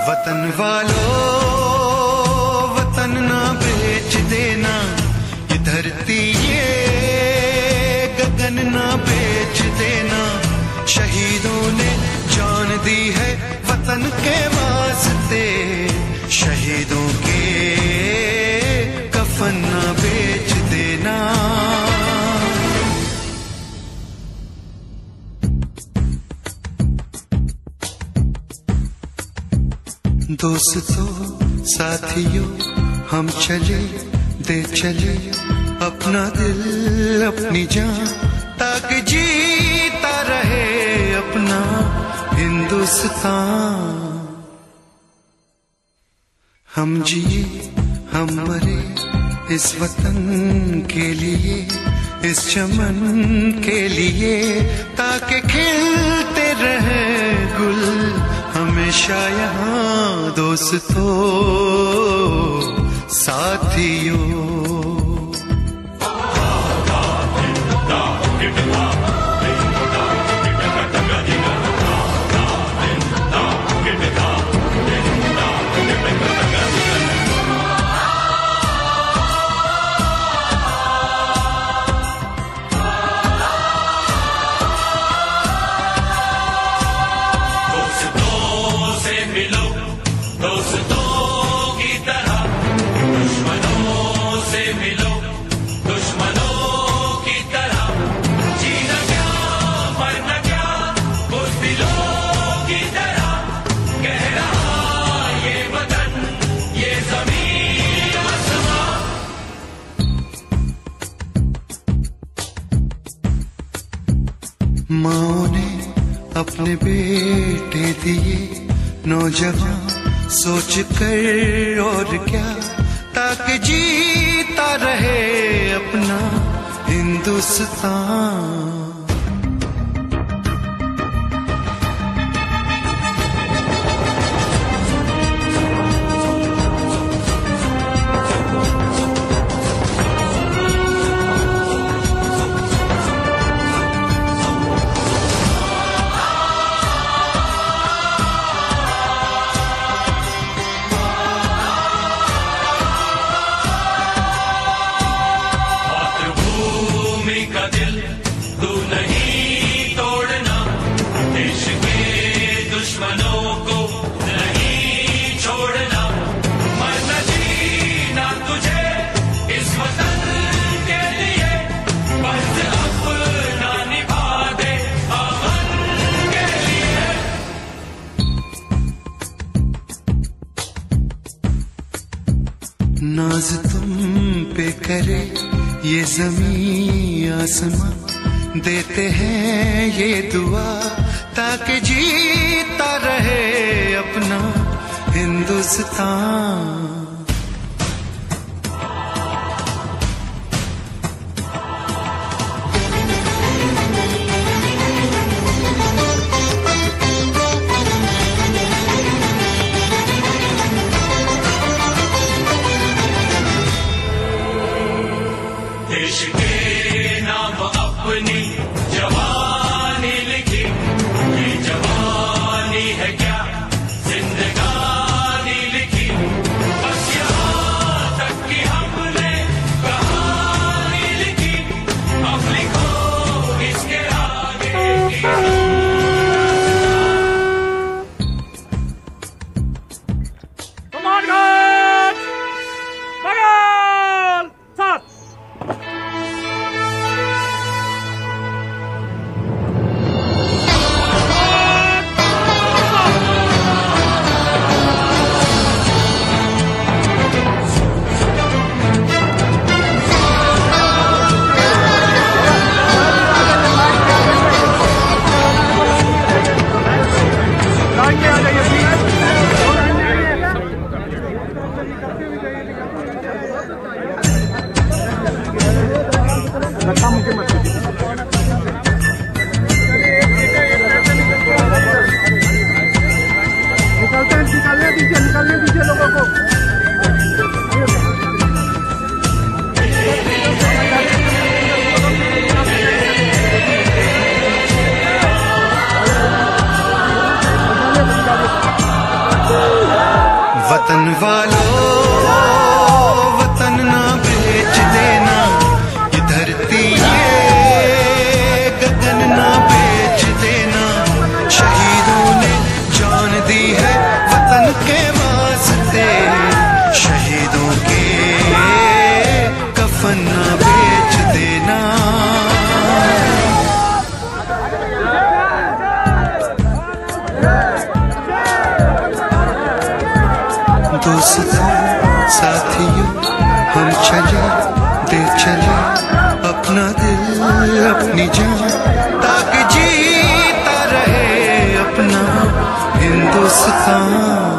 वतन वालों वतन ना बेच देना, ये धरती ये गगन ना बेच देना। शहीदों ने जान दी है वतन के वास्ते, शहीदों के कफन ना बेच देना। दोस्तों साथियों हम चले दे चले अपना दिल अपनी जान, ताकि जीता रहे अपना हिंदुस्तान। हम जिए हम मरे इस वतन के लिए, इस चमन के लिए, ताकि खिलते रहे गुल हमेशा यहाँ। दोस्तों साथियों माँ ने अपने बेटे दिए नौजवान सोच कर और क्या, ताकि जीता रहे अपना हिंदुस्तान। नाज तुम पे करे ये ज़मीं आसमां, देते हैं ये दुआ ताकि जीता रहे अपना हिंदुस्तान। देश के नाम अपनी जवानी लिखी, ये जवानी है क्या जिंदगानी लिखी। बस वतन वालों वतन ना बेच देना, ये धरती ये गगन ना बेच देना। शहीदों ने जान दी है वतन के वास्ते, शहीदों के कफन ना बेच देना। दोस्तों साथियों हम चले दे चले अपना दिल अपनी जान, ताकि जीता रहे अपना हिंदुस्तान।